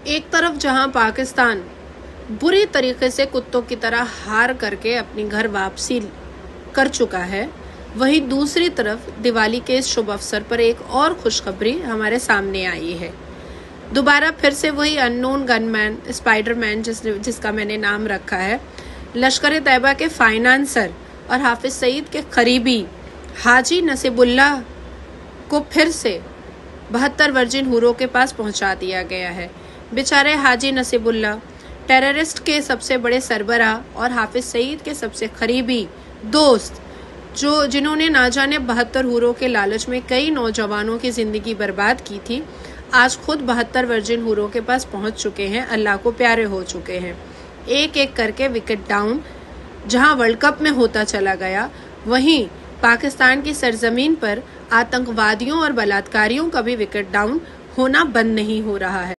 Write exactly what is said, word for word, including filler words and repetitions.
एक तरफ जहां पाकिस्तान बुरी तरीके से कुत्तों की तरह हार करके अपनी घर वापसी कर चुका है, वहीं दूसरी तरफ दिवाली के इस शुभ अवसर पर एक और खुशखबरी हमारे सामने आई है। दोबारा फिर से वही अननोन गनमैन स्पाइडरमैन जिस जिसका मैंने नाम रखा है, लश्कर तैयबा के फाइनेंसर और हाफिज सईद के करीबी हाजी नसीबुल्लाह को फिर से बहत्तर वर्जिन हूरों के पास पहुंचा दिया गया है। बेचारे हाजी नसीबुल्लाह टेररिस्ट के सबसे बड़े सरबराह और हाफिज सईद के सबसे करीबी दोस्त, जो जिन्होंने ना जाने बहत्तर हूरों के लालच में कई नौजवानों की जिंदगी बर्बाद की थी, आज खुद बहत्तर वर्जिन हूरों के पास पहुंच चुके हैं, अल्लाह को प्यारे हो चुके हैं। एक एक करके विकेट डाउन जहां वर्ल्ड कप में होता चला गया, वहीं पाकिस्तान की सरजमीन पर आतंकवादियों और बलात्कारियों का भी विकेट डाउन होना बंद नहीं हो रहा है।